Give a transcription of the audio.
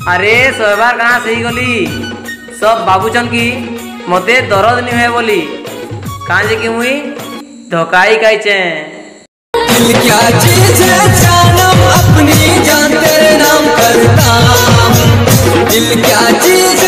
अरे सोबार कहाँ सही गली सब बाबूचन की मते दर्द नहीं है बोली कहाँ जे कि मुई धोखाई कहचे। दिल क्या चीज है जानम अपनी जान तेरे नाम करता हूँ। दिल क्या चीज